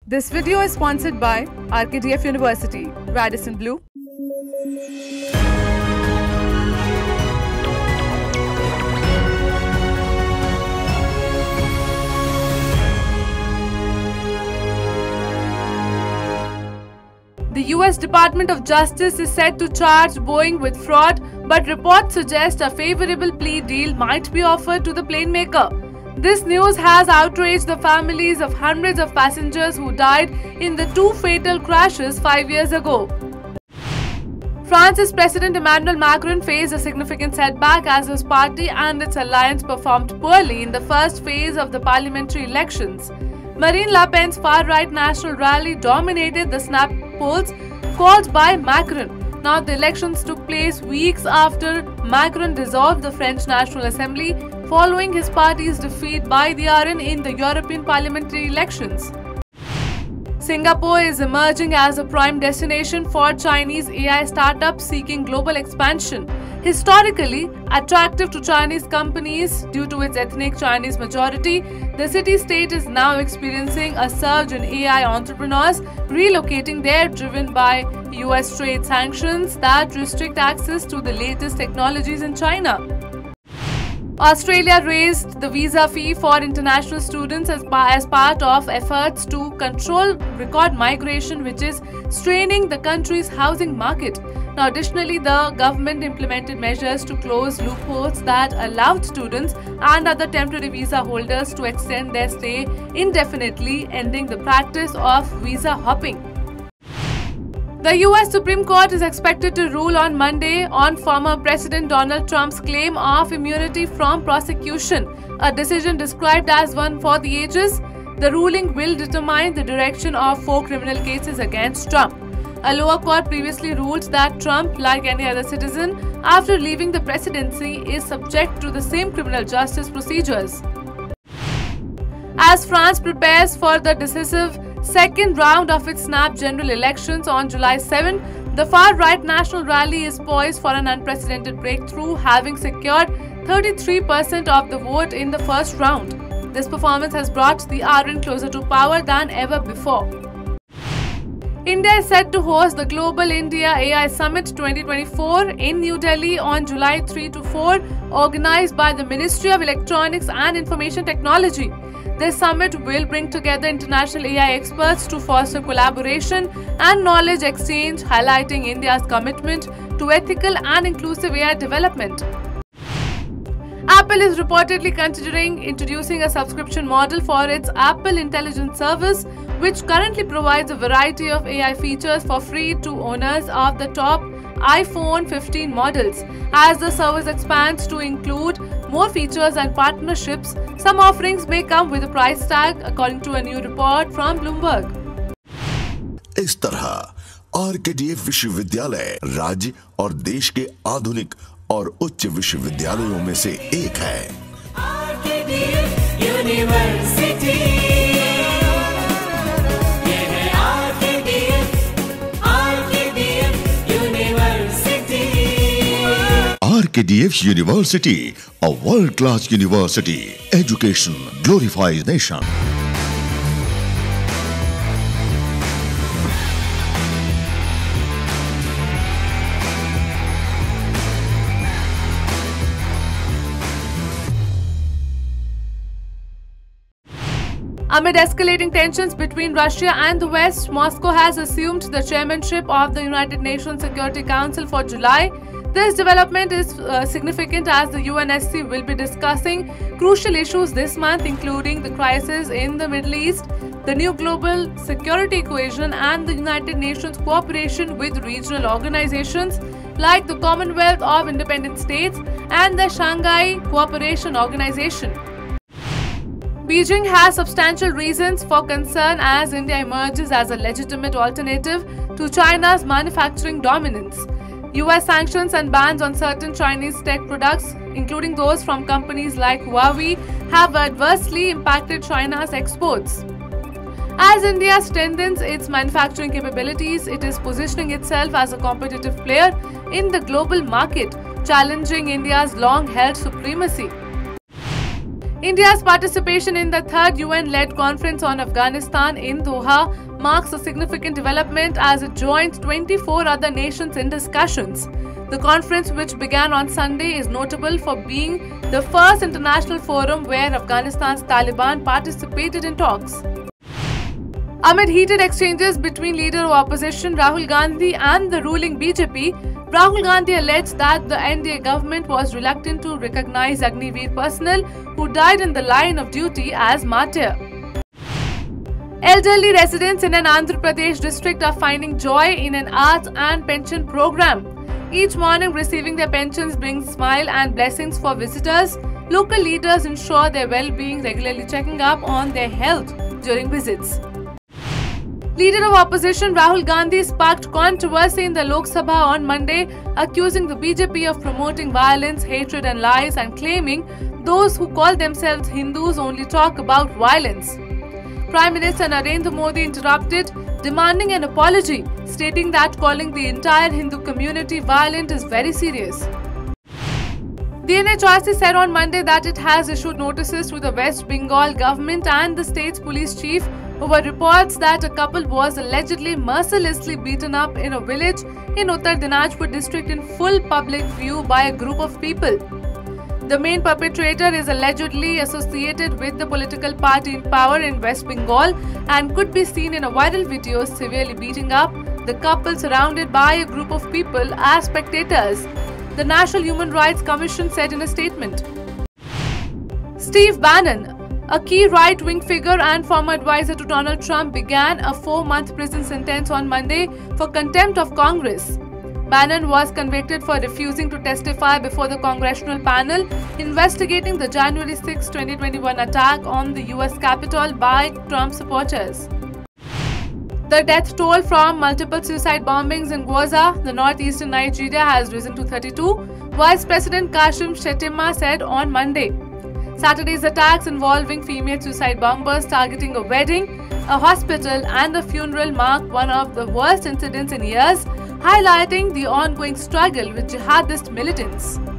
This video is sponsored by RKTF University, Radisson Blu. The US Department of Justice is set to charge Boeing with fraud, but reports suggest a favorable plea deal might be offered to the plane maker. This news has outraged the families of hundreds of passengers who died in the two fatal crashes 5 years ago. France's President Emmanuel Macron faced a significant setback as his party and its alliance performed poorly in the first phase of the parliamentary elections. Marine Le Pen's far-right national rally dominated the snap polls called by Macron. Now, the elections took place weeks after Macron dissolved the French National Assembly following his party's defeat by the RN in the European parliamentary elections. Singapore is emerging as a prime destination for Chinese AI startups seeking global expansion. Historically attractive to Chinese companies due to its ethnic Chinese majority, the city-state is now experiencing a surge in AI entrepreneurs relocating there, driven by US trade sanctions that restrict access to the latest technologies in China. Australia raised the visa fee for international students as part of efforts to control record migration, which is straining the country's housing market. Now, additionally, the government implemented measures to close loopholes that allowed students and other temporary visa holders to extend their stay indefinitely, ending the practice of visa hopping. The US Supreme Court is expected to rule on Monday on former President Donald Trump's claim of immunity from prosecution, a decision described as one for the ages. The ruling will determine the direction of 4 criminal cases against Trump. A lower court previously ruled that Trump, like any other citizen, after leaving the presidency, is subject to the same criminal justice procedures. As France prepares for the decisive second round of its snap general elections on July 7, the far-right National Rally is poised for an unprecedented breakthrough, having secured 33% of the vote in the first round. This performance has brought the RN closer to power than ever before. India is set to host the Global India AI Summit 2024 in New Delhi on July 3 to 4, organized by the Ministry of Electronics and Information Technology. This summit will bring together international AI experts to foster collaboration and knowledge exchange, highlighting India's commitment to ethical and inclusive AI development. Apple is reportedly considering introducing a subscription model for its Apple Intelligence Service, which currently provides a variety of AI features for free to owners of the top iPhone 15 models. As the service expands to include more features and partnerships, some offerings may come with a price tag, according to a new report from Bloomberg. इस तरह RKTF विश्वविद्यालय राज्य और देश के आधुनिक और उच्च विश्वविद्यालयों में से एक है। RKTF यूनिवर्सिटी, ये है RKTF university. RKTF University, a world-class university. Education glorifies nation. Amid escalating tensions between Russia and the West, Moscow has assumed the chairmanship of the United Nations Security Council for July. This development is significant as the UNSC will be discussing crucial issues this month, including the crisis in the Middle East, the new global security equation, and the United Nations cooperation with regional organizations like the Commonwealth of Independent States and the Shanghai Cooperation Organization. Beijing has substantial reasons for concern as India emerges as a legitimate alternative to China's manufacturing dominance. US sanctions and bans on certain Chinese tech products, including those from companies like Huawei, have adversely impacted China's exports. As India strengthens its manufacturing capabilities, it is positioning itself as a competitive player in the global market, challenging India's long-held supremacy. India's participation in the third UN-led conference on Afghanistan in Doha marks a significant development as it joins 24 other nations in discussions. The conference, which began on Sunday, is notable for being the first international forum where Afghanistan's Taliban participated in talks. Amid heated exchanges between leader of opposition Rahul Gandhi and the ruling BJP, Rahul Gandhi alleged that the NDA government was reluctant to recognize Agniveer personnel who died in the line of duty as martyr. Elderly residents in an Andhra Pradesh district are finding joy in an arts and pension program. Each morning receiving their pensions brings smile and blessings for visitors. Local leaders ensure their well-being, regularly checking up on their health during visits. Leader of opposition Rahul Gandhi sparked controversy in the Lok Sabha on Monday, accusing the BJP of promoting violence, hatred and lies and claiming those who call themselves Hindus only talk about violence. Prime Minister Narendra Modi interrupted, demanding an apology, stating that calling the entire Hindu community violent is very serious. The NHRC said on Monday that it has issued notices to the West Bengal government and the state's police chief over reports that a couple was allegedly mercilessly beaten up in a village in Uttar Dinajpur district in full public view by a group of people. The main perpetrator is allegedly associated with the political party in power in West Bengal and could be seen in a viral video severely beating up the couple surrounded by a group of people as spectators, the National Human Rights Commission said in a statement. Steve Bannon, a key right-wing figure and former advisor to Donald Trump, began a 4-month prison sentence on Monday for contempt of Congress. Bannon was convicted for refusing to testify before the congressional panel investigating the January 6, 2021 attack on the US Capitol by Trump supporters. The death toll from multiple suicide bombings in Gwoza, the northeastern Nigeria, has risen to 32, Vice President Kashim Shettima said on Monday. Saturday's attacks involving female suicide bombers targeting a wedding, a hospital and a funeral marked one of the worst incidents in years, highlighting the ongoing struggle with jihadist militants.